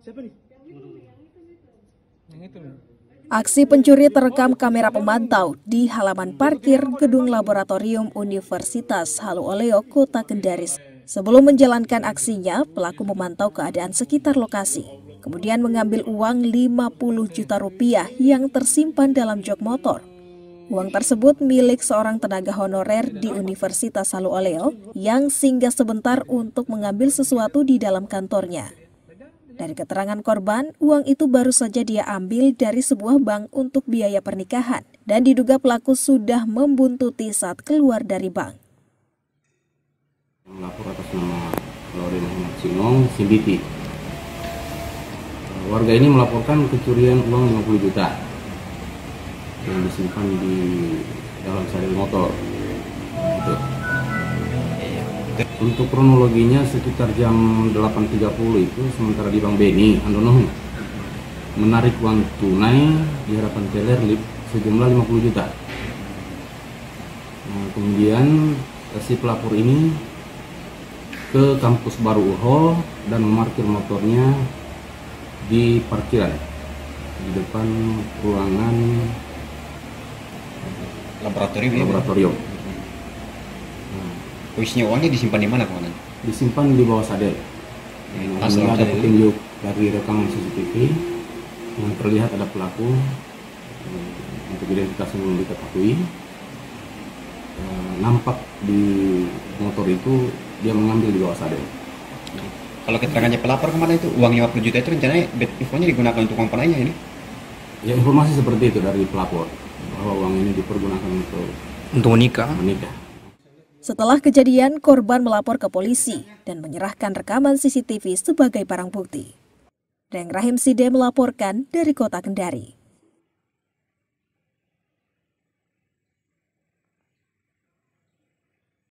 Aksi pencuri terekam kamera pemantau di halaman parkir gedung laboratorium Universitas Halu Oleo, Kota Kendari. Sebelum menjalankan aksinya, pelaku memantau keadaan sekitar lokasi, kemudian mengambil uang 50 juta rupiah yang tersimpan dalam jok motor. Uang tersebut milik seorang tenaga honorer di Universitas Halu Oleo yang singgah sebentar untuk mengambil sesuatu di dalam kantornya. Dari keterangan korban, uang itu baru saja dia ambil dari sebuah bank untuk biaya pernikahan dan diduga pelaku sudah membuntuti saat keluar dari bank. Melapor atas nama Lauren Ahmad Sinong, CBT. Warga ini melaporkan kecurian uang 50 juta yang disimpan di dalam sadel motor. Gitu. Untuk kronologinya sekitar jam 8.30 itu, sementara di Bank BNI Andono menarik uang tunai di hadapan teller sejumlah 50 juta. Nah, kemudian si pelapor ini ke kampus baru UHO dan memarkir motornya di parkiran di depan ruangan laboratorium. Posisinya uangnya disimpan di mana, Komandan? Disimpan di bawah sadel. Ada petunjuk dari rekaman CCTV yang terlihat ada pelaku, untuk identitasnya belum diketahui. Nampak di motor itu dia mengambil di bawah sadel. Kalau keterangannya pelapor kemana itu uang 50 juta itu rencananya infonya digunakan untuk uang lainnya ini? Ya, informasi seperti itu dari pelapor bahwa uang ini dipergunakan untuk menikah. Setelah kejadian, korban melapor ke polisi dan menyerahkan rekaman CCTV sebagai barang bukti. Reng Rahim Side melaporkan dari Kota Kendari.